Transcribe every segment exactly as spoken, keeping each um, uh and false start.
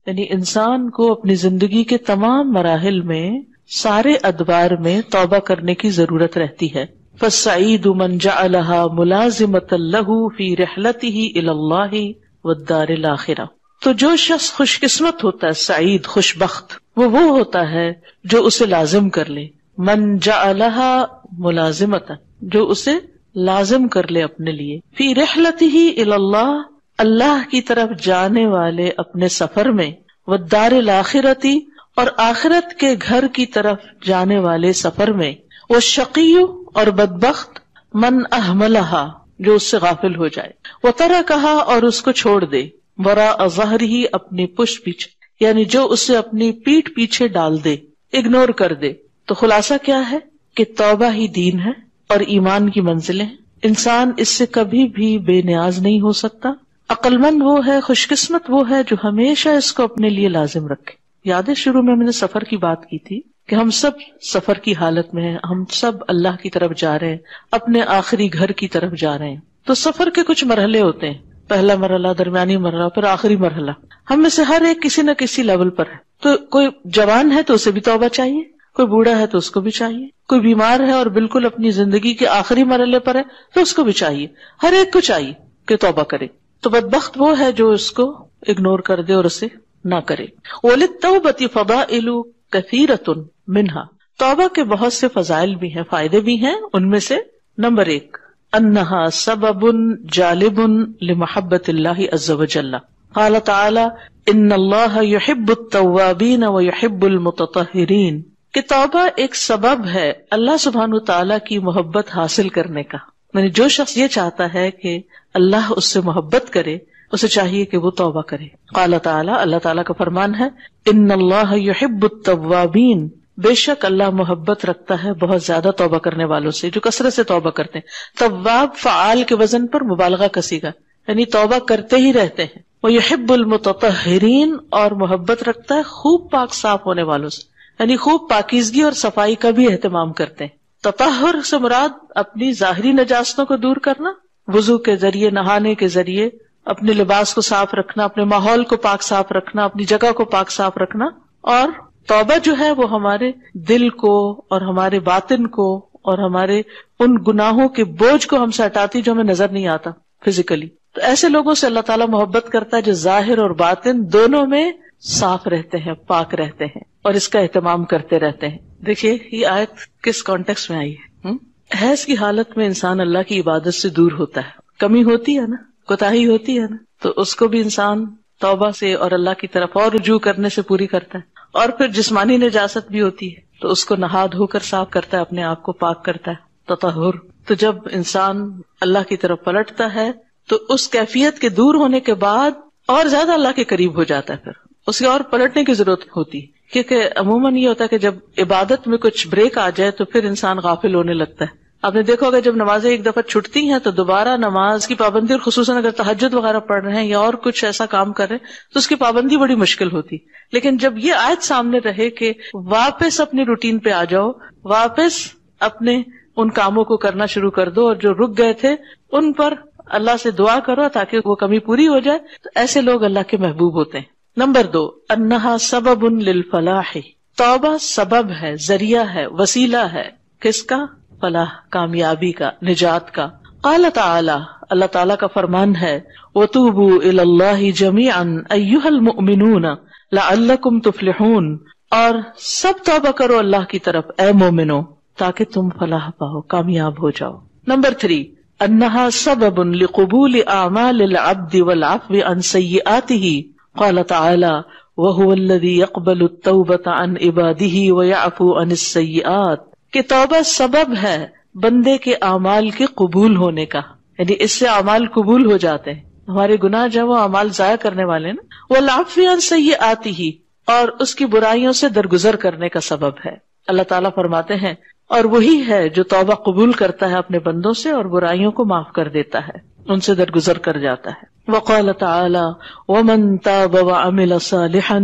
یعنی انسان کو اپنی زندگی کے تمام مراحل میں سارے ادوار میں توبہ کرنے کی ضرورت رہتی ہے. فالسعید من جعلها ملازمة له في رحلته الى الله والدار الاخرہ. تو جو شخص خوش قسمت ہوتا ہے، سعید خوش بخت، وہ وہ ہوتا ہے جو اسے لازم کر لے. من جعلها ملازمة، جو اسے لازم کر لے اپنے لیے. فی رحلته الى اللہ، اللہ کی طرف جانے والے اپنے سفر میں. والدار الاخرتی، اور آخرت کے گھر کی طرف جانے والے سفر میں. والشقی، اور بدبخت، من اہملہا، جو اس سے غافل ہو جائے. وترکہا، اور اس کو چھوڑ دے. وراء ظہرہ، اپنی پشت پیچھے، یعنی جو اسے اپنی پیٹھ پیچھے ڈال دے، اگنور کر دے. تو خلاصہ کیا ہے کہ توبہ ہی دین ہے اور ایمان کی منزلیں. انسان اس سے کبھی بھی بے نیاز نہیں ہو سکتا. عقل مند وہ ہے، خوش قسمت وہ ہے جو ہمیشہ اس کو اپنے لیے لازم رکھے. یاد ہے شروع میں میں نے سفر کی بات کی تھی کہ ہم سب سفر کی حالت میں ہیں، ہم سب اللہ کی طرف جا رہے ہیں، اپنے آخری گھر کی طرف جا رہے ہیں. تو سفر کے کچھ مرحلے ہوتے ہیں، پہلا مرحلہ، درمیانی مرحلہ، پھر آخری مرحلہ. ہم میں سے ہر ایک کسی نہ کسی لیول پر ہے. تو کوئی جوان ہے تو اسے بھی توبہ چاہیے، کوئی بوڑھا ہے تو اس کو بھی چاہیے، کوئی بیمار ہے اور بالکل اپنی زندگی کے آخری مرحلے پر ہے تو اس کو بھی چاہیے. ہر ایک کو چاہیے کہ توبہ کرے. تو بدبخت وہ ہے جو اس کو اگنور کر دے اور اسے نہ کرے. وَلِلتَّوْبَةِ فَضَائِلُ كَثِيرَةٌ مِنْهَا، توبہ کے بہت سے فضائل بھی ہیں، فائدے بھی ہیں. ان میں سے نمبر ایک، انہا سبب جالب لمحبت اللہ عز وجل. قال تعالی ان اللہ یحب التوابین ویحب المتطہرین، کہ توبہ ایک سبب ہے اللہ سبحانہ تعالی کی محبت حاصل کرنے کا. یعنی جو شخص یہ چاہتا ہے کہ اللہ اس سے محبت کرے، اسے چاہیے کہ وہ توبہ کرے. قال تعالی، اللہ تعالیٰ کا فرمان ہے، ان اللہ یحب التوابین، بے شک اللہ محبت رکھتا ہے بہت زیادہ توبہ کرنے والوں سے جو کثرت سے توبہ کرتے ہیں. تواب فعال کے وزن پر مبالغہ کا صیغہ، یعنی توبہ کرتے ہی رہتے ہیں. ویحب المتطہرین، اور محبت رکھتا ہے خوب پاک صاف ہونے والوں سے، یعنی خوب پاکیزگی اور صفائی کا بھی اہتمام کرتے ہیں. تطہر سے مراد اپنی ظاہری نجاستوں کو دور کرنا، وضو کے ذریعے، نہانے کے ذریعے اپنے لباس کو صاف رکھنا، اپنے ماحول کو پاک صاف رکھنا، اپنی جگہ کو پاک صاف رکھنا. اور توبہ جو ہے وہ ہمارے دل کو اور ہمارے باطن کو اور ہمارے ان گناہوں کے بوجھ کو ہم سے ہٹاتی جو ہمیں نظر نہیں آتا فزیکلی. تو ایسے لوگوں سے اللہ تعالیٰ محبت کرتا ہے جو ظاہر اور باطن دونوں میں صاف رہتے ہیں، پاک رہتے ہیں اور اس کا اہتمام کرتے رہتے ہیں. دیکھیے یہ آیت کس کانٹیکسٹ میں آئی ہے. حیض کی حالت میں انسان اللہ کی عبادت سے دور ہوتا ہے، کمی ہوتی ہے نا، کوتاہی ہوتی ہے نا، تو اس کو بھی انسان توبہ سے اور اللہ کی طرف اور رجوع کرنے سے پوری کرتا ہے. اور پھر جسمانی نجاست بھی ہوتی ہے تو اس کو نہا دھو کر صاف کرتا ہے، اپنے آپ کو پاک کرتا ہے، تطہر. تو جب انسان اللہ کی طرف پلٹتا ہے تو اس کیفیت کے دور ہونے کے بعد اور زیادہ اللہ کے قریب ہو جاتا ہے. پھر اسے اور پلٹنے کی ضرورت ہوتی ہے، کیونکہ عموماً یہ ہوتا ہے کہ جب عبادت میں کچھ بریک آ جائے تو پھر انسان غافل ہونے لگتا ہے. آپ نے دیکھا ہوگا جب نمازیں ایک دفعہ چھٹتی ہیں تو دوبارہ نماز کی پابندی، اور خصوصاً اگر تہجد وغیرہ پڑھ رہے ہیں یا اور کچھ ایسا کام کر رہے ہیں تو اس کی پابندی بڑی مشکل ہوتی. لیکن جب یہ آیت سامنے رہے کہ واپس اپنی روٹین پہ آ جاؤ، واپس اپنے ان کاموں کو کرنا شروع کر دو اور جو رک گئے تھے ان پر اللہ سے دعا کرو تاکہ وہ کمی پوری ہو جائے، تو ایسے لوگ اللہ کے محبوب ہوتے ہیں. نمبر دو، انہا سبب للفلاح، توبہ سبب ہے، ذریعہ ہے، وسیلہ ہے. کس کا؟ فلاح، کامیابی کا، نجات کا. قال تعالی، اللہ تعالیٰ کا فرمان ہے، وَتُوبُوا إِلَى اللَّهِ جَمِيعًا أَيُّهَا الْمُؤْمِنُونَ لَعَلَّكُمْ تُفْلِحُونَ، اور سب توبہ کرو اللہ کی طرف اے مومنو تاکہ تم فلاح پاؤ، کامیاب ہو جاؤ. نمبر تھری، انہا سبب لقبول اعمال العبد والعفو عن سیئاته. قال تعالی وهو الذی يقبل التوبة عن عباده ويعفو عن السیئات، کہ توبہ سبب ہے بندے کے اعمال کے قبول ہونے کا، یعنی اس سے اعمال قبول ہو جاتے ہیں. ہمارے گناہ جو وہ اعمال ضائع کرنے والے نا. والعفو عن سیئاته، اور اس کی برائیوں سے درگزر کرنے کا سبب ہے. اللہ تعالیٰ فرماتے ہیں اور وہی ہے جو توبہ قبول کرتا ہے اپنے بندوں سے اور برائیوں کو معاف کر دیتا ہے، ان سے درگزر کر جاتا ہے. وقال تعالی ومن تاب وعمل صالحا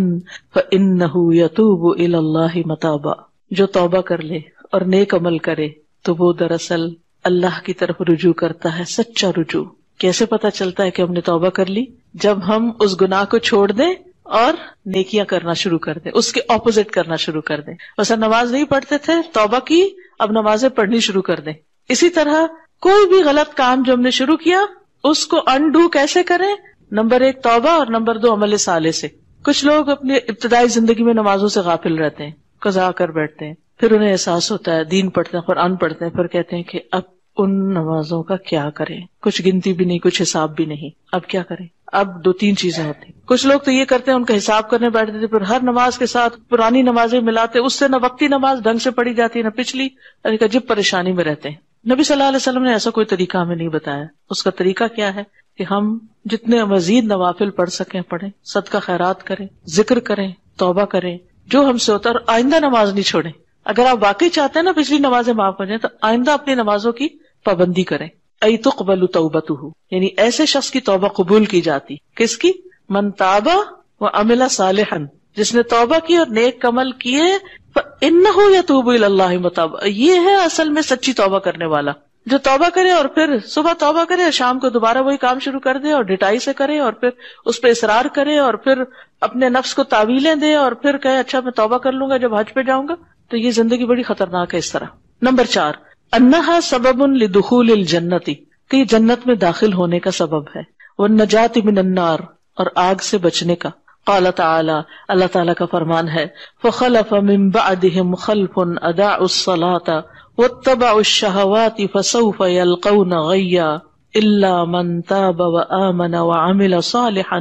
فإنه يتوب إلى الله متابا، جو توبہ کر لے اور نیک عمل کرے تو وہ دراصل اللہ کی طرف رجوع کرتا ہے، سچا رجوع. کیسے پتا چلتا ہے کہ ہم نے توبہ کر لی؟ جب ہم اس گناہ کو چھوڑ دیں اور نیکیاں کرنا شروع کر دیں، اس کے اپوزٹ کرنا شروع کر دیں. ویسا نماز نہیں پڑھتے تھے، توبہ کی، اب نمازیں پڑھنی شروع کر دیں. اسی طرح کوئی بھی غلط کام جو ہم نے شروع کیا اس کو انڈو کیسے کریں؟ نمبر ایک توبہ، اور نمبر دو عمل صالح سے. کچھ لوگ اپنی ابتدائی زندگی میں نمازوں سے غافل رہتے ہیں، قضا کر بیٹھتے ہیں، پھر انہیں احساس ہوتا ہے، دین پڑھتے ہیں، قرآن پڑھتے ہیں، پھر کہتے ہیں کہ اب ان نمازوں کا کیا کریں، کچھ گنتی بھی نہیں، کچھ حساب بھی نہیں، اب کیا کریں؟ اب دو تین چیزیں ہوتی. کچھ لوگ تو یہ کرتے ہیں ان کا حساب کرنے بیٹھتے تھے، پھر ہر نماز کے ساتھ پرانی نمازیں ملاتے، اس سے نہ وقتی نماز ڈھنگ سے پڑھی جاتی ہے نہ پچھلی، ایک عجیب پریشانی میں رہتے ہیں. نبی صلی اللہ علیہ وسلم نے ایسا کوئی طریقہ ہمیں نہیں بتایا. اس کا طریقہ کیا ہے کہ ہم جتنے مزید نوافل پڑھ سکیں پڑھیں، صدقہ خیرات کریں، ذکر کریں، توبہ کریں، جو ہم سے ہوتا ہے، اور آئندہ نماز نہیں چھوڑیں. اگر آپ واقعی چاہتے ہیں نا پچھلی نمازیں معاف ہو جائیں تو آئندہ اپنی نمازوں کی پابندی کریں. ای تقبل توبتہ، یعنی ایسے شخص کی توبہ قبول کی جاتی. کس کی؟ من تاب وعمل صالحا، جس نے توبہ کی اور نیک عمل کیے، فإنہ یتوب الی اللہ متابا. یہ ہے اصل میں سچی توبہ کرنے والا، جو توبہ کرے اور پھر صبح توبہ کرے اور شام کو دوبارہ وہی کام شروع کر دے اور ڈٹائی سے کرے اور پھر اس پہ اصرار کرے اور پھر اپنے نفس کو تعویلیں دے اور پھر کہے اچھا میں توبہ کر لوں گا جب حج پہ جاؤں گا. تو یہ زندگی بڑی خطرناک ہے اس طرح. نمبر چار، انہا سبب لدخول الجنت، کہ یہ جنت میں داخل ہونے کا سبب ہے. والنجات من النار، اور آگ سے بچنے کا. قال تعالی، اللہ تعالیٰ کا فرمان ہے، فخلف من بعدهم خلف اضاعوا الصلاة واتبعوا الشهوات فسوف يلقون غيا الا من تاب وآمن وعمل صالحا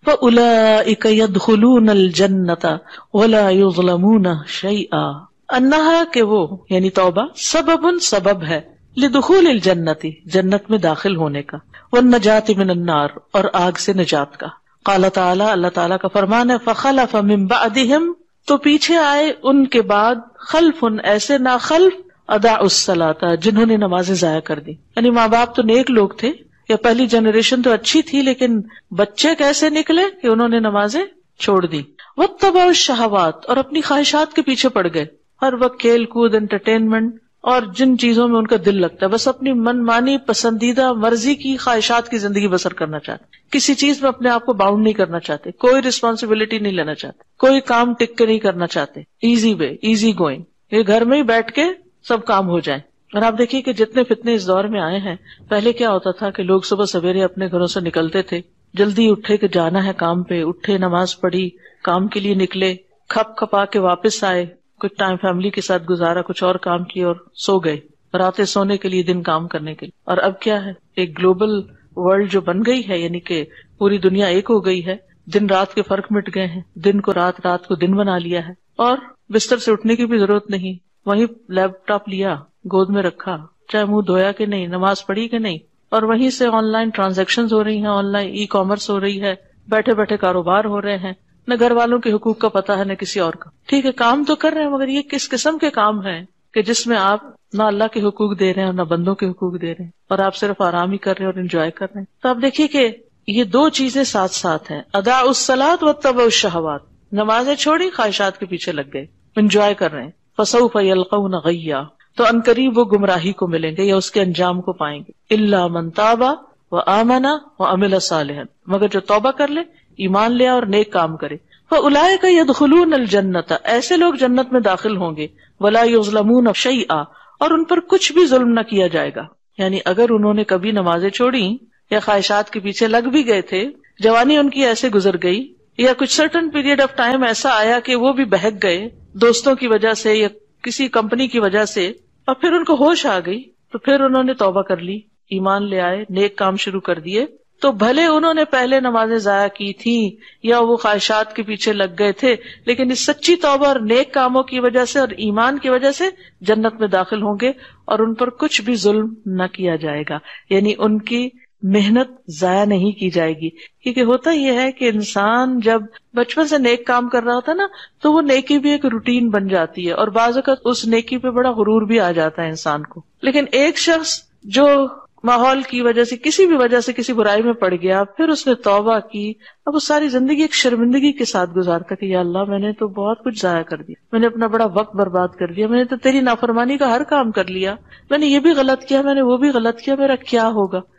فأولئك يدخلون الجنة ولا يظلمون شيئا. انہا کہ وہ یعنی توبہ، سبب سبب ہے، لدخول الجنت جنت میں داخل ہونے کا، والنجات من النار اور آگ سے نجات کا. قال تعالی، اللہ تعالیٰ کا فرمان ہے، فخلف من بعدهم، تو پیچھے آئے ان کے بعد، خلف ایسے نا خلف، اضاعوا الصلاۃ جنہوں نے نمازیں ضائع کر دی. یعنی ماں باپ تو نیک لوگ تھے، یا پہلی جنریشن تو اچھی تھی، لیکن بچے کیسے نکلے کہ انہوں نے نمازیں چھوڑ دی. واتبعوا الشہوات، اور اپنی خواہشات کے پیچھے پڑ گئے، ہر وقت کھیل کود، انٹرٹینمنٹ اور جن چیزوں میں ان کا دل لگتا ہے، بس اپنی من مانی پسندیدہ مرضی کی خواہشات کی زندگی بسر کرنا چاہتے، کسی چیز میں اپنے آپ کو باؤنڈ نہیں کرنا چاہتے، کوئی رسپانسبلٹی نہیں لینا چاہتے، کوئی کام ٹک کے نہیں کرنا چاہتے، ایزی وے، ایزی گوئنگ، یہ گھر میں ہی بیٹھ کے سب کام ہو جائیں. اور آپ دیکھیے کہ جتنے فتنے اس دور میں آئے ہیں، پہلے کیا ہوتا تھا کہ لوگ صبح سویرے اپنے گھروں سے نکلتے تھے، جلدی اٹھے کہ جانا ہے کام پہ، اٹھے نماز پڑھی، کام کے لیے نکلے، کھپ کھپا کے واپس آئے، کچھ ٹائم فیملی کے ساتھ گزارا، کچھ اور کام کیے اور سو گئے، راتیں سونے کے لیے، دن کام کرنے کے لیے. اور اب کیا ہے، ایک گلوبل ورلڈ جو بن گئی ہے، یعنی کہ پوری دنیا ایک ہو گئی ہے، دن رات کے فرق مٹ گئے ہیں، دن کو رات، رات کو دن بنا لیا ہے، اور بستر سے اٹھنے کی بھی ضرورت نہیں، وہیں لیپ ٹاپ لیا، گود میں رکھا، چاہے منہ دھویا کہ نہیں، نماز پڑھی کہ نہیں، اور وہیں سے آن لائن ٹرانزیکشنز ہو رہی ہیں، آن لائن ای کامرس ہو رہی ہے، بیٹھے بیٹھے کاروبار ہو رہے ہیں، نہ گھر والوں کے حقوق کا پتہ ہے نہ کسی اور کا. ٹھیک ہے کام تو کر رہے ہیں، مگر یہ کس قسم کے کام ہیں کہ جس میں آپ نہ اللہ کے حقوق دے رہے ہیں اور نہ بندوں کے حقوق دے رہے ہیں، اور آپ صرف آرام ہی کر رہے ہیں اور انجوائے کر رہے ہیں. تو آپ دیکھیے کہ یہ دو چیزیں ساتھ ساتھ ہیں، اضاعوا الصلاۃ واتبعوا الشہوات، نمازیں چھوڑی، خواہشات کے پیچھے لگ گئے، انجوائے کر رہے ہیں. فسوف یلقون غیا، تو عنقریب وہ گمراہی کو ملیں گے یا اس کے انجام کو پائیں گے. الا من تاب وآمن وعمل صالحا، مگر جو توبہ کر لے، ایمان لے اور نیک کام کرے. فاولئک یدخلون الجنۃ، ایسے لوگ جنت میں داخل ہوں گے. ولا یظلمون شیئا، اور ان پر کچھ بھی ظلم نہ کیا جائے گا. یعنی اگر انہوں نے کبھی نمازیں چھوڑی یا خواہشات کے پیچھے لگ بھی گئے تھے، جوانی ان کی ایسے گزر گئی، یا کچھ سرٹن پیریڈ آف ٹائم ایسا آیا کہ وہ بھی بہک گئے دوستوں کی وجہ سے یا کسی کمپنی کی وجہ سے، اور پھر ان کو ہوش آ گئی، تو پھر انہوں نے توبہ کر لی، ایمان لے آئے، نیک کام شروع کر دیے، تو بھلے انہوں نے پہلے نمازیں ضائع کی تھیں یا وہ خواہشات کے پیچھے لگ گئے تھے، لیکن اس سچی توبہ اور نیک کاموں کی وجہ سے اور ایمان کی وجہ سے جنت میں داخل ہوں گے، اور ان پر کچھ بھی ظلم نہ کیا جائے گا. یعنی ان کی محنت ضائع نہیں کی جائے گی. کیونکہ ہوتا یہ ہے کہ انسان جب بچپن سے نیک کام کر رہا ہوتا ہے نا، تو وہ نیکی بھی ایک روٹین بن جاتی ہے، اور بعض اوقات اس نیکی پہ بڑا غرور بھی آ جاتا ہے انسان کو. لیکن ایک شخص جو ماحول کی وجہ سے، کسی بھی وجہ سے کسی برائی میں پڑ گیا، پھر اس نے توبہ کی، اب وہ ساری زندگی ایک شرمندگی کے ساتھ گزارتا کہ یا اللہ میں نے تو بہت کچھ ضائع کر دیا، میں نے اپنا بڑا وقت برباد کر دیا، میں نے تو تیری نافرمانی کا ہر کام کر لیا، میں نے یہ بھی غلط کیا، میں نے وہ بھی غلط کیا، میرا کیا ہوگا.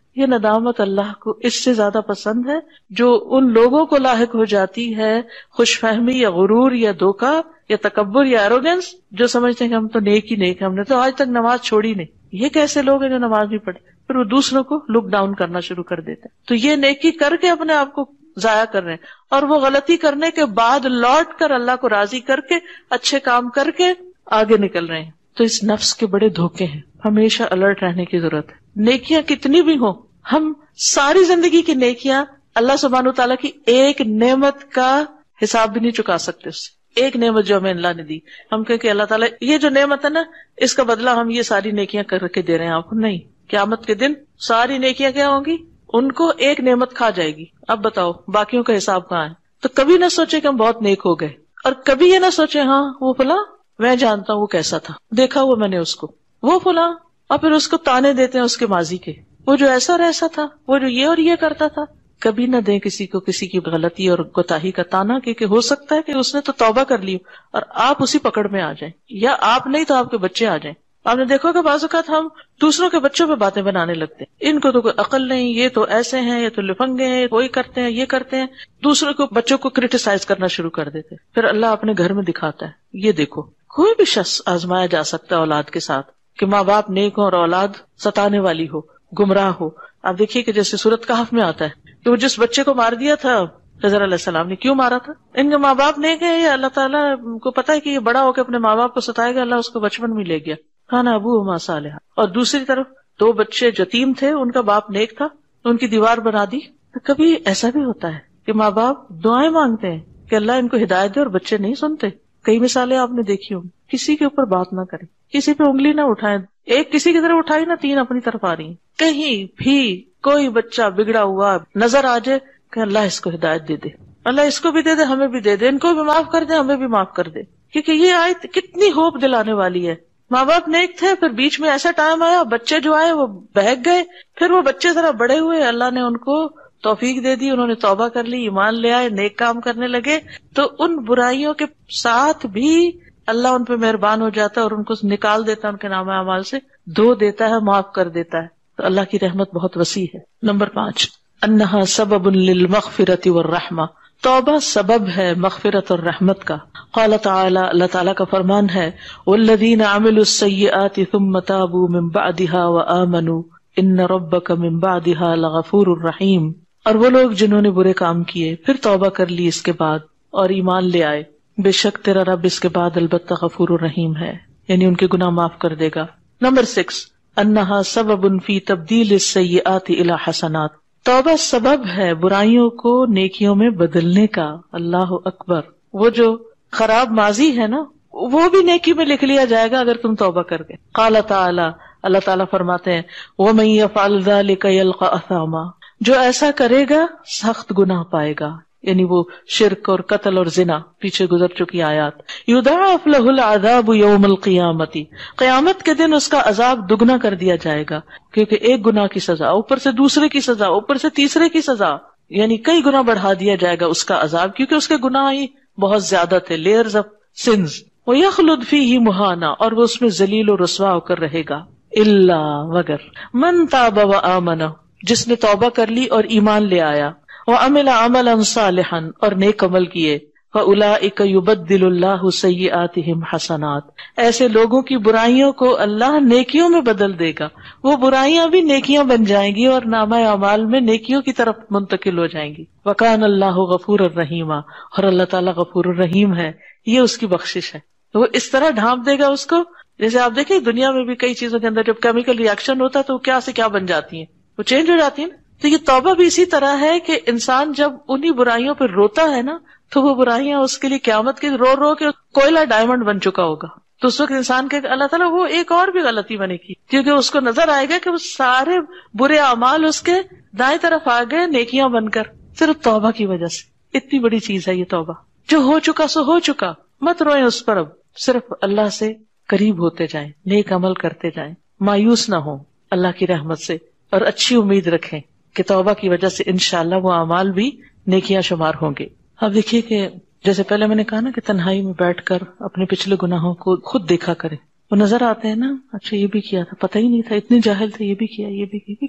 یہ ندامت اللہ کو اس سے زیادہ پسند ہے جو ان لوگوں کو لاحق ہو جاتی ہے خوش فہمی یا غرور یا دھوکہ یا تکبر یا ایروگنس، جو سمجھتے ہیں کہ ہم تو نیک ہی نیک ہیں، ہم نے تو آج تک نماز چھوڑی نہیں. یہ کیسے لوگ ہیں جو نماز نہیں پڑھے؟ پھر وہ دوسروں کو لک ڈاؤن کرنا شروع کر دیتے ہیں. تو یہ نیکی کر کے اپنے آپ کو ضائع کر رہے ہیں، اور وہ غلطی کرنے کے بعد لوٹ کر اللہ کو راضی کر کے اچھے کام کر کے آگے نکل رہے ہیں. تو اس نفس کے بڑے دھوکے ہیں، ہمیشہ الرٹ رہنے کی ضرورت ہے. نیکیاں کتنی بھی ہوں، ہم ساری زندگی کی نیکیاں اللہ سبحانہ و تعالیٰ کی ایک نعمت کا حساب بھی نہیں چکا سکتے. اس سے ایک نعمت جو ہمیں اللہ نے دی، ہم کہیں کہ اللہ تعالیٰ یہ جو نعمت ہے نا، اس کا بدلہ ہم یہ ساری نیکیاں کر کے دے رہے ہیں آپ کو. نہیں، قیامت کے دن ساری نیکیاں کیا ہوں گی؟ ان کو ایک نعمت کھا جائے گی. اب بتاؤ باقیوں کا حساب کہاں ہے؟ تو کبھی نہ سوچے کہ ہم بہت نیک ہو گئے، اور کبھی یہ نہ سوچے ہاں وہ فلاں میں جانتا ہوں وہ کیسا تھا، دیکھا ہوا میں نے اس کو، وہ فلاں، اور پھر اس کو تانے دیتے ہیں اس کے ماضی کے، وہ جو ایسا اور ایسا تھا، وہ جو یہ اور یہ کرتا تھا. کبھی نہ دیں کسی کو کسی کی غلطی اور کوتاہی کا تانا، کیونکہ ہو سکتا ہے کہ اس نے تو توبہ کر لی اور آپ اسی پکڑ میں آ جائیں، یا آپ نہیں تو آپ کے بچے آ جائیں. آپ نے دیکھو کہ بعض اوقات ہم دوسروں کے بچوں پہ باتیں بنانے لگتے ہیں، ان کو تو کوئی عقل نہیں، یہ تو ایسے ہیں، یہ تو لفنگے ہیں، وہی کرتے ہیں، یہ کرتے ہیں، دوسروں کو بچوں کو کرٹیسائز کرنا شروع کر دیتے. پھر اللہ اپنے گھر میں دکھاتا ہے، یہ دیکھو. کوئی بھی شخص آزمایا جا سکتا ہے اولاد کے ساتھ، کہ ماں باپ نیک ہو اور اولاد ستانے والی ہو، گمراہ ہو. آپ دیکھیے کہ جیسے سورۃ کہف میں آتا ہے کہ وہ جس بچے کو مار دیا تھا خضر علیہ السلام نے، کیوں مارا تھا؟ ان کے ماں باپ نیک ہیں، یا اللہ تعالیٰ کو پتا ہے کہ یہ بڑا ہو کے اپنے ماں باپ کو ستائے گا، اللہ اس کو بچپن میں لے گیا. کھانا ابوہما صالحا. اور دوسری طرف دو بچے یتیم تھے، ان کا باپ نیک تھا، ان کی دیوار بنا دی. تو کبھی ایسا بھی ہوتا ہے کہ ماں باپ دعائیں مانگتے ہیں کہ اللہ ان کو ہدایت دے، اور بچے نہیں سنتے. کئی مثالیں آپ نے دیکھی ہوں. کسی کے اوپر بات نہ کریں، کسی پہ انگلی نہ اٹھائیں. ایک کسی کی طرف اٹھائی نا، تین اپنی طرف آ رہی ہیں. کہیں بھی کوئی بچہ بگڑا ہوا نظر آ جائے کہ اللہ اس کو ہدایت دے دے، اللہ اس کو بھی دے دے، ہمیں بھی دے دے، ان کو بھی معاف کر دے، ہمیں بھی معاف کر دے. کیونکہ یہ آیت کتنی ہوپ دلانے والی ہے. ماں باپ نیک تھے، پھر بیچ میں ایسا ٹائم آیا بچے جو آئے وہ بہک گئے، پھر وہ بچے ذرا بڑے ہوئے، اللہ نے ان کو توفیق دے دی، انہوں نے توبہ کر لی، ایمان لے آئے، نیک کام کرنے لگے. تو ان برائیوں کے ساتھ بھی اللہ ان پہ مہربان ہو جاتا ہے اور ان کو نکال دیتا ہے ان کے نام اعمال سے، دھو دیتا ہے، معاف کر دیتا ہے. تو اللہ کی رحمت بہت وسیع ہے. نمبر پانچ، انہا سبب للمغفرۃ والرحمہ، توبہ سبب ہے مغفرت اور رحمت کا. قال تعالی، اللہ تعالیٰ کا فرمان ہے، والذین عملوا السیئات ثم تابوا من بعدها وآمنوا ان ربک من بعدها لغفور رحیم. اور وہ لوگ جنہوں نے برے کام کیے پھر توبہ کر لی اس کے بعد اور ایمان لے آئے، بے شک تیرا رب اس کے بعد البتہ غفور الرحیم ہے، یعنی ان کے گناہ معاف کر دے گا. نمبر سکس، انہا سبب فی تبدیل السیئات الی حسنات، توبہ سبب ہے برائیوں کو نیکیوں میں بدلنے کا. اللہ اکبر. وہ جو خراب ماضی ہے نا، وہ بھی نیکی میں لکھ لیا جائے گا اگر تم توبہ کر گئے. قال تعالی، اللہ تعالیٰ فرماتے ہیں، وَمَن يَفْعَلْ ذَلِكَ يَلْقَ أَثَامًا، جو ایسا کرے گا سخت گناہ پائے گا، یعنی وہ شرک اور قتل اور زنا، پیچھے گزر چکی آیات. یضاعف له العذاب یوم القیامت، قیامت کے دن اس کا عذاب دگنا کر دیا جائے گا، کیونکہ ایک گناہ کی سزا اوپر سے دوسرے کی سزا اوپر سے تیسرے کی سزا، یعنی کئی گنا بڑھا دیا جائے گا اس کا عذاب، کیونکہ اس کے گناہ ہی بہت زیادہ تھے، لیئرز آف سنز. وَيَخْلُدْ فِيهِ مُهَانًا، اور وہ اس میں ذلیل و رسوا ہو کر رہے گا. الا، مگر، من تاب وآمن، جس نے توبہ کر لی اور ایمان لے آیا، وعمل عملا صالحا، اور نیک عمل کیے، فاولئک یبدل اللہ سیئاتہم حسنات، ایسے لوگوں کی برائیوں کو اللہ نیکیوں میں بدل دے گا. وہ برائیاں بھی نیکیاں بن جائیں گی اور نامہ اعمال میں نیکیوں کی طرف منتقل ہو جائیں گی. وکان اللہ غفور الرحیم، اور اللہ تعالیٰ غفور الرحیم ہے، یہ اس کی بخشش ہے. وہ اس طرح ڈھانپ دے گا اس کو، جیسے آپ دیکھیں دنیا میں بھی کئی چیزوں کے اندر جب کیمیکل ریئیکشن ہوتا ہے تو وہ کیا سے کیا بن جاتی ہیں، وہ چینج ہو جاتی ہیں. تو یہ توبہ بھی اسی طرح ہے کہ انسان جب انہی برائیوں پہ روتا ہے نا، تو وہ برائیاں اس کے لیے قیامت کی رو رو کے کوئلہ ڈائمنڈ بن چکا ہوگا. تو اس وقت انسان کے اللہ تعالیٰ وہ ایک اور بھی غلطی بنے گی، کیونکہ اس کو نظر آئے گا کہ وہ سارے برے اعمال اس کے دائیں طرف آ گئے نیکیاں بن کر، صرف توبہ کی وجہ سے. اتنی بڑی چیز ہے یہ توبہ. جو ہو چکا سو ہو چکا، مت روئیں اس پر، اب صرف اللہ سے قریب ہوتے جائیں، نیک عمل کرتے جائیں، مایوس نہ ہوں اللہ کی رحمت سے، اور اچھی امید رکھیں کہ توبہ کی وجہ سے انشاءاللہ وہ اعمال بھی نیکیاں شمار ہوں گے. اب دیکھیے کہ جیسے پہلے میں نے کہا نا کہ تنہائی میں بیٹھ کر اپنے پچھلے گناہوں کو خود دیکھا کریں. وہ نظر آتے ہیں نا، اچھا یہ بھی کیا تھا، پتہ ہی نہیں تھا، اتنے جاہل تھے، یہ بھی کیا یہ بھی کیا, یہ بھی کیا.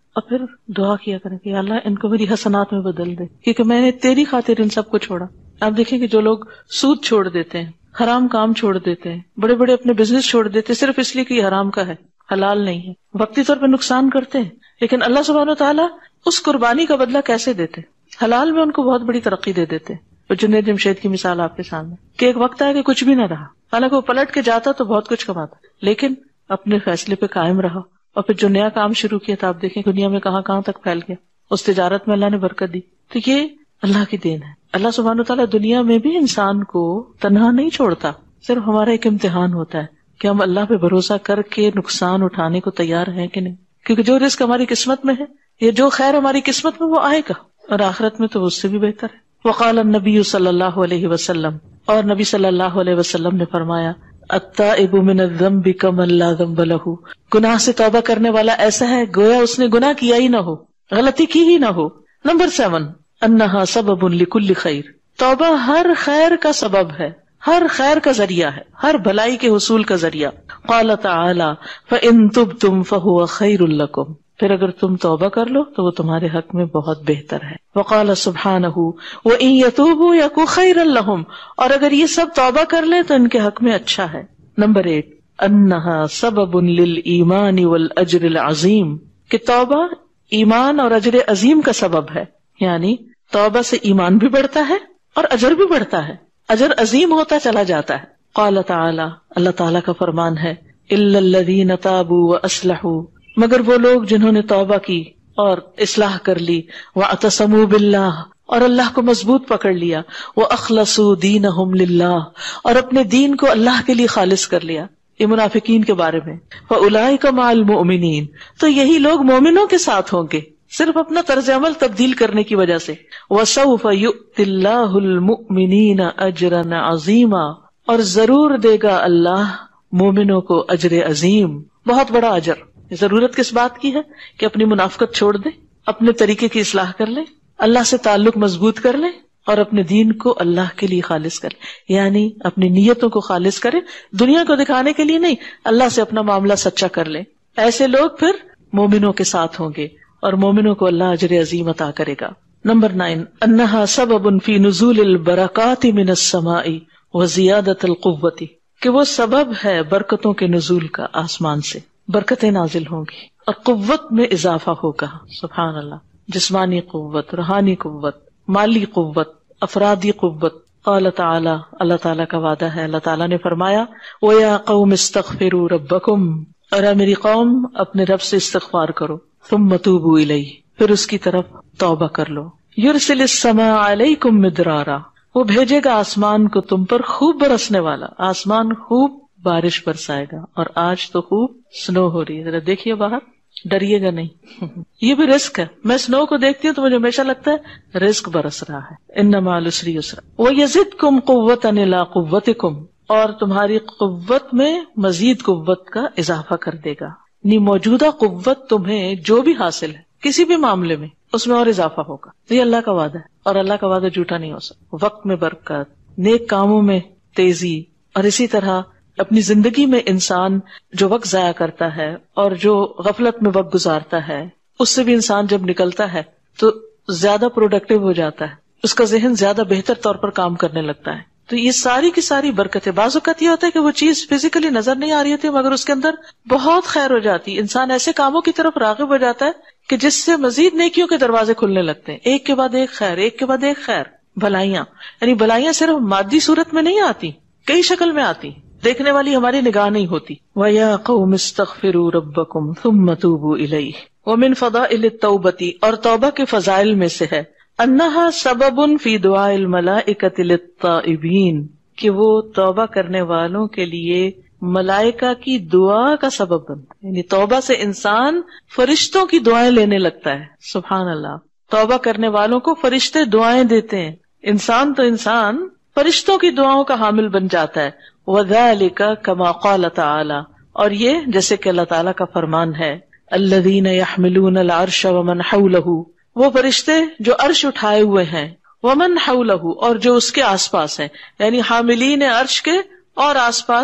اور پھر دعا کیا کریں کہ اللہ ان کو میری حسنات میں بدل دے، کیونکہ میں نے تیری خاطر ان سب کو چھوڑا. آپ دیکھیں کہ جو لوگ سود چھوڑ دیتے ہیں، حرام کام چھوڑ دیتے ہیں، بڑے بڑے اپنے بزنس چھوڑ دیتے ہیں صرف اس لیے کہ یہ حرام کا ہے، حلال نہیں ہے، وقتی طور پہ نقصان کرتے ہیں، لیکن اللہ سبحانہ وتعالیٰ اس قربانی کا بدلہ کیسے دیتے؟ حلال میں ان کو بہت بڑی ترقی دے دیتے. جنید جمشید کی مثال آپ کے سامنے کہ ایک وقت آیا کہ کچھ بھی نہ رہا، حالانکہ وہ پلٹ کے جاتا تو بہت کچھ کماتا، لیکن اپنے فیصلے پہ قائم رہا اور پھر جو نیا کام شروع کیا تھا آپ دیکھیں دنیا میں کہاں کہاں تک پھیل گیا. اس تجارت میں اللہ نے برکت دی. تو یہ اللہ کی دین ہے. اللہ سبحانہ وتعالیٰ دنیا میں بھی انسان کو تنہا نہیں چھوڑتا، صرف ہمارا ایک امتحان ہوتا ہے کہ ہم اللہ پہ بھروسہ کر کے نقصان اٹھانے کو تیار ہیں کہ نہیں، کیونکہ جو رزق ہماری قسمت میں ہے یا جو خیر ہماری قسمت میں وہ آئے گا، اور آخرت میں تو اس سے بھی بہتر ہے. وقال النبی صلی اللہ علیہ وسلم، اور نبی صلی اللہ علیہ وسلم نے فرمایا التائب من الذنب کمن لا ذنب لہ، گناہ سے توبہ کرنے والا ایسا ہے گویا اس نے گناہ کیا ہی نہ ہو، غلطی کی ہی نہ ہو. نمبر سیون، انہا سبب لکل خیر، توبہ ہر خیر کا سبب ہے، ہر خیر کا ذریعہ ہے، ہر بھلائی کے حصول کا ذریعہ. قال تعالی فإن تبتم فهو خیر لکم، پھر اگر تم توبہ کر لو تو وہ تمہارے حق میں بہت بہتر ہے. وقال سبحانہ وإن يتوبوا يكن خيرا لهم، اور اگر یہ سب توبہ کر لیں تو ان کے حق میں اچھا ہے. نمبر ایٹ، انہا سبب للایمان والاجر العظیم، کہ توبہ ایمان اور اجر عظیم کا سبب ہے، یعنی توبہ سے ایمان بھی بڑھتا ہے اور اجر بھی بڑھتا ہے، اجر عظیم ہوتا چلا جاتا ہے. قال تعالی، اللہ تعالیٰ کا فرمان ہے الا الذین تابوا واصلحوا، مگر وہ لوگ جنہوں نے توبہ کی اور اصلاح کر لی، واعتصموا باللہ، اور اللہ کو مضبوط پکڑ لیا، واخلصوا دینہم للہ، اور اپنے دین کو اللہ کے لیے خالص کر لیا. یہ منافقین کے بارے میں. فاولئک مع المؤمنین، تو یہی لوگ مومنوں کے ساتھ ہوں گے، صرف اپنا طرز عمل تبدیل کرنے کی وجہ سے. وسوف یؤتی اللہ المؤمنین اجرا عظیما، اور ضرور دے گا اللہ مومنوں کو اجر عظیم، بہت بڑا اجر. ضرورت کس بات کی ہے کہ اپنی منافقت چھوڑ دیں، اپنے طریقے کی اصلاح کر لیں، اللہ سے تعلق مضبوط کر لیں اور اپنے دین کو اللہ کے لیے خالص کریں، یعنی اپنی نیتوں کو خالص کریں، دنیا کو دکھانے کے لیے نہیں، اللہ سے اپنا معاملہ سچا کر لیں. ایسے لوگ پھر مومنوں کے ساتھ ہوں گے اور مومنوں کو اللہ اجر عظیم عطا کرے گا. نمبر نائن، انہا سبب فی نزول البرکات من السماء وزیادت القوت، کہ وہ سبب ہے برکتوں کے نزول کا، آسمان سے برکتیں نازل ہوں گی اور قوت میں اضافہ ہوگا. سبحان اللہ، جسمانی قوت، روحانی قوت، مالی قوت، افرادی قوت. قال تعالی، اللہ تعالیٰ کا وعدہ ہے، اللہ تعالیٰ نے فرمایا وَيَا قَوْمِ اسْتَغْفِرُوا رَبَّكُمْ، اور اے میری قوم اپنے رب سے استغفار کرو، ثُمَّ تُوبُوا إِلَيْهِ، پھر اس کی طرف توبہ کر لو. يُرْسِلِ السَّمَاءَ عَلَيْكُمْ مِدْرَارًا، وہ بھیجے گا آسمان کو تم پر خوب برسنے والا، آسمان خوب بارش برسائے گا. اور آج تو خوب سنو ہو رہی ہے، ذرا دیکھیے باہر، ڈریے گا نہیں. یہ بھی رزق ہے. میں سنو کو دیکھتی ہوں تو مجھے ہمیشہ لگتا ہے رزق برس رہا ہے. ان مع العسر یسرا ویزدکم قوۃ الی قوتکم، اور تمہاری قوت میں مزید قوت کا اضافہ کر دے گا. یعنی موجودہ قوت تمہیں جو بھی حاصل ہے کسی بھی معاملے میں، اس میں اور اضافہ ہوگا. یہ اللہ کا وعدہ ہے اور اللہ کا وعدہ جھوٹا نہیں ہو سکتا. وقت میں برکت، نیک کاموں میں تیزی، اور اسی طرح اپنی زندگی میں انسان جو وقت ضائع کرتا ہے اور جو غفلت میں وقت گزارتا ہے، اس سے بھی انسان جب نکلتا ہے تو زیادہ پروڈکٹیو ہو جاتا ہے، اس کا ذہن زیادہ بہتر طور پر کام کرنے لگتا ہے. تو یہ ساری کی ساری برکتیں. بعض اوقات یہ ہوتا ہے کہ وہ چیز فزیکلی نظر نہیں آ رہی ہوتی مگر اس کے اندر بہت خیر ہو جاتی. انسان ایسے کاموں کی طرف راغب ہو جاتا ہے کہ جس سے مزید نیکیوں کے دروازے کھلنے لگتے ہیں، ایک کے بعد ایک خیر، ایک کے بعد ایک خیر. بھلائیاں، یعنی بھلائیاں صرف مادی صورت میں نہیں آتی، کئی شکل میں آتی، دیکھنے والی ہماری نگاہ نہیں ہوتی. وَيَا قَوْمِ اسْتَغْفِرُوا رَبَّكُمْ ثُمَّ تُوبُوا إِلَيْهِ وَمِنْ فَضَائِلِ التَّوْبَةِ، اور توبہ کے فضائل میں سے ہے أَنَّهَا سَبَبٌ فِي دُعَاءِ الْمَلَائِكَةِ لِلتَّائِبِينَ، کہ وہ توبہ کرنے والوں کے لیے ملائکہ کی دعا کا سبب بنتا ہے. یعنی توبہ سے انسان فرشتوں کی دعائیں لینے لگتا ہے. سبحان اللہ، توبہ کرنے والوں کو فرشتے دعائیں دیتے ہیں. انسان تو انسان فرشتوں کی دعاؤں کا حامل بن جاتا ہے. وَذَلِكَ كَمَا قَالَ تَعَالَى، اور یہ جیسے کہ اللہ تعالیٰ کا فرمان ہے الَّذِينَ يَحْمِلُونَ الْعَرْشَ وَمَنْ حَوْلَهُ، وہ فرشتے جو عرش اٹھائے ہوئے ہیں، وَمَنْ حَوْلَهُ، اور جو اس کے آس پاس ہیں، یعنی حاملین عرش کے اور آس پاس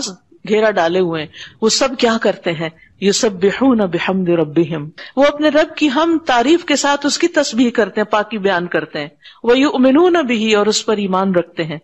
گھیرا ڈالے ہوئے ہیں، وہ سب کیا کرتے ہیں؟ یسبحون بحمد ربہم، وہ اپنے رب کی ہم تعریف کے ساتھ اس کی تسبیح کرتے ہیں، پاکی بیان کرتے ہیں، ویؤمنون بہ، اور اس پر ایمان رکھتے ہیں،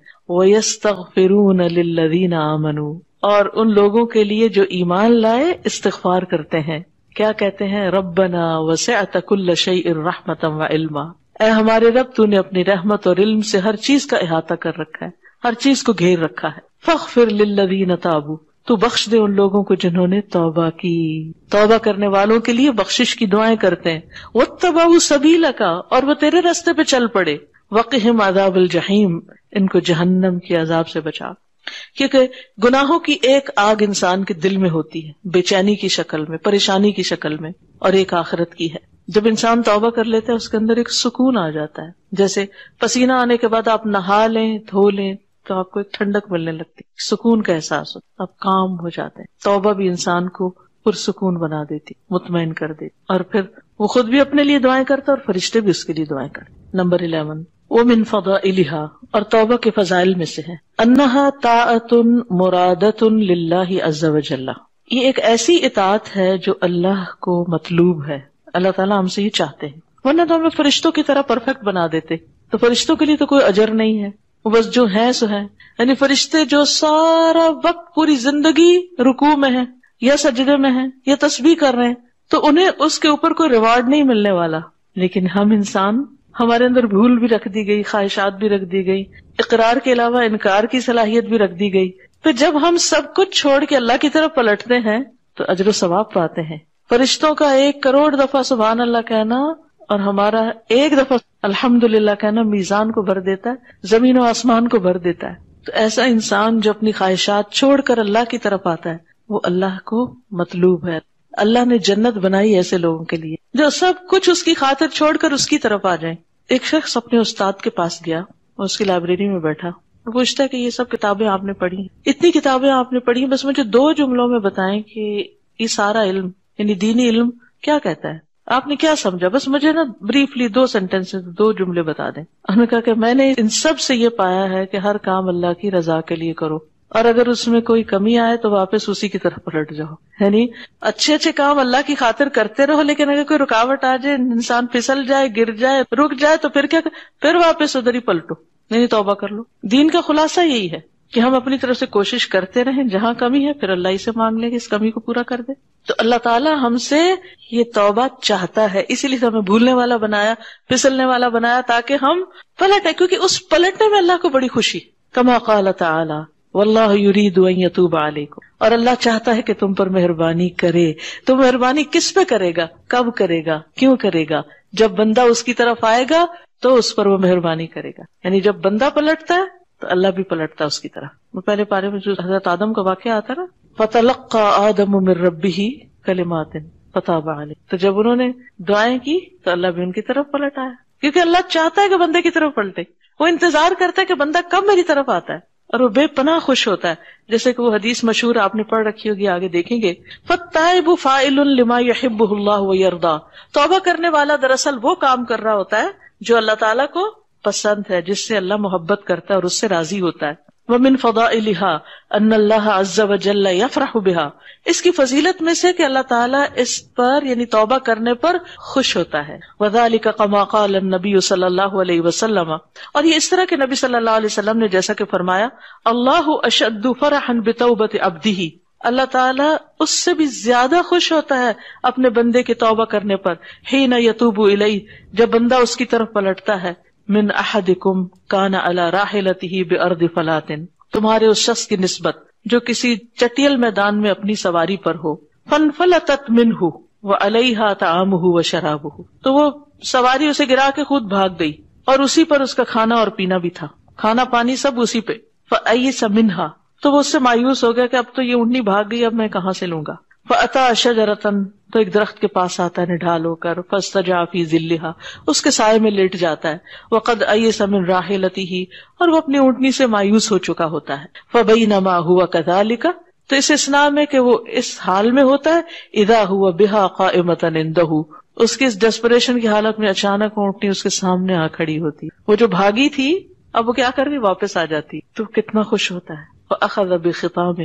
ویستغفرون للذین آمنوا، اور ان لوگوں کے لیے جو ایمان لائے استغفار کرتے ہیں۔ کیا کہتے ہیں؟ ربنا وسعت کل شیء رحمتا وعلما، اے ہمارے رب تو نے اپنی رحمت اور علم سے ہر چیز کا احاطہ کر رکھا ہے، ہر چیز کو گھیر رکھا ہے۔ فاغفر للذین تابوا، تو بخش دے ان لوگوں کو جنہوں نے توبہ کی۔ توبہ کرنے والوں کے لیے بخشش کی دعائیں کرتے ہیں۔ واتبعوا سبیلک، اور وہ تیرے راستے پہ چل پڑے۔ وقہم عذاب الجحیم، ان کو جہنم کے عذاب سے بچا، کیونکہ گناہوں کی ایک آگ انسان کے دل میں ہوتی ہے، بے چینی کی شکل میں، پریشانی کی شکل میں، اور ایک آخرت کی ہے۔ جب انسان توبہ کر لیتا ہے اس کے اندر ایک سکون آ جاتا ہے، جیسے پسینہ آنے کے بعد آپ نہا لیں، دھو لیں تو آپ کو ایک ٹھنڈک ملنے لگتی، سکون کا احساس ہوتا، آپ کام ہو جاتے ہیں۔ توبہ بھی انسان کو پرسکون بنا دیتی، مطمئن کر دیتی، اور پھر وہ خود بھی اپنے لیے دعائیں کرتا اور فرشتے بھی اس کے لیے دعائیں کرتے۔ نمبر الیون، ومن فضائلها، اور توبہ کے فضائل میں سے ہے، انہا طاعت مرادۃ للہ عز وجل، یہ ایک ایسی اطاعت ہے جو اللہ کو مطلوب ہے، اللہ تعالیٰ ہم سے یہ چاہتے ہیں، ورنہ تو ہمیں فرشتوں کی طرح پرفیکٹ بنا دیتے، تو فرشتوں کے لیے تو کوئی اجر نہیں ہے، وہ بس جو ہیں سو ہیں۔ یعنی فرشتے جو سارا وقت پوری زندگی رکوع میں ہیں یا سجدے میں ہیں یا تسبیح کر رہے ہیں، تو انہیں اس کے اوپر کوئی ریوارڈ نہیں ملنے والا، لیکن ہم انسان، ہمارے اندر بھول بھی رکھ دی گئی، خواہشات بھی رکھ دی گئی، اقرار کے علاوہ انکار کی صلاحیت بھی رکھ دی گئی، پھر جب ہم سب کچھ چھوڑ کے اللہ کی طرف پلٹتے ہیں تو اجر و ثواب پاتے ہیں۔ فرشتوں کا ایک کروڑ دفعہ سبحان اللہ کہنا اور ہمارا ایک دفعہ الحمدللہ کہنا میزان کو بھر دیتا ہے، زمین و آسمان کو بھر دیتا ہے۔ تو ایسا انسان جو اپنی خواہشات چھوڑ کر اللہ کی طرف آتا ہے وہ اللہ کو مطلوب ہے۔ اللہ نے جنت بنائی ایسے لوگوں کے لیے جو سب کچھ اس کی خاطر چھوڑ کر اس کی طرف آ جائیں۔ ایک شخص اپنے استاد کے پاس گیا اور اس کی لائبریری میں بیٹھا اور پوچھتا ہے کہ یہ سب کتابیں آپ نے پڑھی، اتنی کتابیں آپ نے پڑھی، بس مجھے دو جملوں میں بتائیں کہ یہ سارا علم یعنی دینی علم کیا کہتا ہے، آپ نے کیا سمجھا، بس مجھے نا بریفلی دو سینٹینس دو جملے بتا دیں۔ انہوں نے کہا کہ میں نے ان سب سے یہ پایا ہے کہ ہر کام اللہ کی رضا کے لیے کرو، اور اگر اس میں کوئی کمی آئے تو واپس اسی کی طرف پلٹ جاؤ۔ یعنی اچھے اچھے کام اللہ کی خاطر کرتے رہو، لیکن اگر کوئی رکاوٹ آ جائے، انسان پھسل جائے، گر جائے، رک جائے، تو پھر کیا، پھر واپس ادھر ہی پلٹو، نہیں توبہ کر لو۔ دین کا خلاصہ یہی ہے کہ ہم اپنی طرف سے کوشش کرتے رہیں، جہاں کمی ہے پھر اللہ ہی سے مانگ لیں کہ اس کمی کو پورا کر دے۔ تو اللہ تعالیٰ ہم سے یہ توبہ چاہتا ہے، اسی لیے تو ہمیں بھولنے والا بنایا، پھسلنے والا بنایا، تاکہ ہم پلٹیں، کیونکہ اس پلٹنے میں اللہ کو بڑی خوشی۔ کما قال تعالی واللہ یرید ان یتوب علیکم، اور اللہ چاہتا ہے کہ تم پر مہربانی کرے۔ تو مہربانی کس پہ کرے گا، کب کرے گا، کیوں کرے گا؟ جب بندہ اس کی طرف آئے گا تو اس پر وہ مہربانی کرے گا۔ یعنی جب بندہ پلٹتا ہے تو اللہ بھی پلٹتا ہے اس کی طرف۔ وہ پہلے پارے میں جو حضرت آدم کا واقعہ آتا نا، فَتَلَقَّى آدَمُ مِن رَبِّهِ كَلِمَاتٍ فَتَابَ عَلَيْهِ، تو جب انہوں نے دعائیں کی تو اللہ بھی ان کی طرف پلٹ آیا، کیونکہ اللہ چاہتا ہے کہ بندے کی طرف پلٹے، وہ انتظار کرتا ہے کہ بندہ کب میری طرف آتا ہے، اور وہ بے پناہ خوش ہوتا ہے۔ جیسے کہ وہ حدیث مشہور آپ نے پڑھ رکھی ہوگی، آگے دیکھیں گے، فَالتَّائِبُ فَاعِلٌ لِمَا يُحِبُّهُ اللَّهُ وَيَرْضَى، توبہ کرنے والا دراصل وہ کام کر رہا ہوتا ہے جو اللہ تعالیٰ کو پسند ہے، جس سے اللہ محبت کرتا ہے اور اس سے راضی ہوتا ہے۔ وَمِن فَضَائِلِهَا أَنَّ اللَّهَ عَزَّ وَجَلَّ يَفْرَحُ بِهَا، اس کی فضیلت میں سے کہ اللہ تعالیٰ اس پر یعنی توبہ کرنے پر خوش ہوتا ہے۔ وَذَلِكَ كَمَا قَالَ النَّبِيُّ صلی اللہ علیہ وسلم، اور یہ اس طرح کہ نبی صلی اللہ علیہ وسلم نے جیسا کہ فرمایا، اللہ اشد فرحا بتوبۃ عبدہ، اللہ تعالیٰ اس سے بھی زیادہ خوش ہوتا ہے اپنے بندے کے توبہ کرنے پر، حین یتوب الیہ، جب بندہ اس کی طرف پلٹتا ہے، من احدکم کان علی راحلتہ بارض فلات، تمہارے اس شخص کی نسبت جو کسی چٹیل میدان میں اپنی سواری پر ہو، فانفلتت منہ وعلیہا طعامہ وشرابہ، تو وہ سواری اسے گرا کے خود بھاگ گئی اور اسی پر اس کا کھانا اور پینا بھی تھا، کھانا پانی سب اسی پہ، فایس منہا، تو وہ اس سے مایوس ہو گیا کہ اب تو یہ اونٹنی بھاگ گئی، اب میں کہاں سے لوں گا۔ فأتى شجرة، تو ایک درخت کے پاس آتا ہے نڈھال ہو کر، فاستجع فی ظلها، اس کے سائے میں لیٹ جاتا ہے، وقد ایس من راحلته، اور وہ اپنی اونٹنی سے مایوس ہو چکا ہوتا ہے، فبینما هو كذلك، تو اس اسنا میں کہ وہ اس حال میں ہوتا ہے، اذا هو بها قائمة عنده، اس کی اس ڈیسپریشن کی حالت میں اچانک اونٹنی اس کے سامنے آ کھڑی ہوتی، وہ جو بھاگی تھی اب وہ کیا کر رہی، واپس آ جاتی، تو کتنا خوش ہوتا ہے۔ فأخذ بخطامها،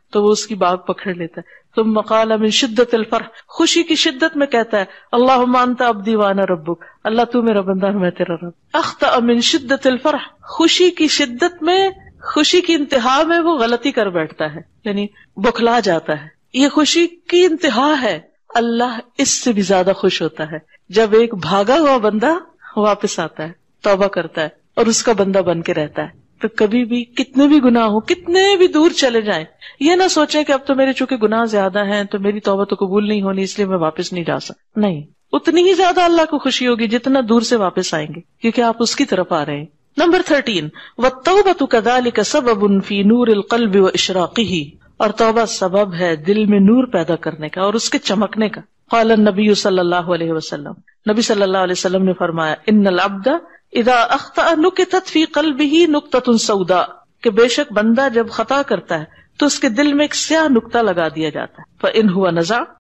تو وہ اس کی باگ پکڑ لیتا ہے. ثم قال من شدت الفرح، خوشی کی شدت میں کہتا ہے اللہم انت عبدی وانا ربک، اللہ تو میرا بندہ میں تیرا رب. اخطأ من شدت الفرح، خوشی کی شدت میں، خوشی کی انتہا میں وہ غلطی کر بیٹھتا ہے، یعنی بکھلا جاتا ہے. یہ خوشی کی انتہا ہے. اللہ اس سے بھی زیادہ خوش ہوتا ہے جب ایک بھاگا ہوا بندہ واپس آتا ہے، توبہ کرتا ہے اور اس کا بندہ بن کے رہتا ہے. تو کبھی بھی کتنے بھی گناہ ہو، کتنے بھی دور چلے جائیں، یہ نہ سوچیں کہ اب تو میرے چونکہ گناہ زیادہ ہیں تو میری توبہ تو قبول نہیں ہونی اس لیے میں واپس نہیں جا سکتا. نہیں، اتنی ہی زیادہ اللہ کو خوشی ہوگی جتنا دور سے واپس آئیں گے، کیونکہ آپ اس کی طرف آ رہے ہیں. نمبر تھرٹین، والتوبۃ کذالک سبب فی نور القلب واشراقہ، اور توبہ سبب ہے دل میں نور پیدا کرنے کا اور اس کے چمکنے کا. قال النبی صلی اللہ علیہ وسلم، نبی صلی اللہ علیہ وسلم نے فرمایا ان العبد اذا اخطأ نکتت فی قلبہ نقطۃ سوداء، کہ بے شک بندہ جب خطا کرتا ہے تو اس کے دل میں ایک سیاہ نقطہ لگا دیا جاتا ہے. فإن هو نزع،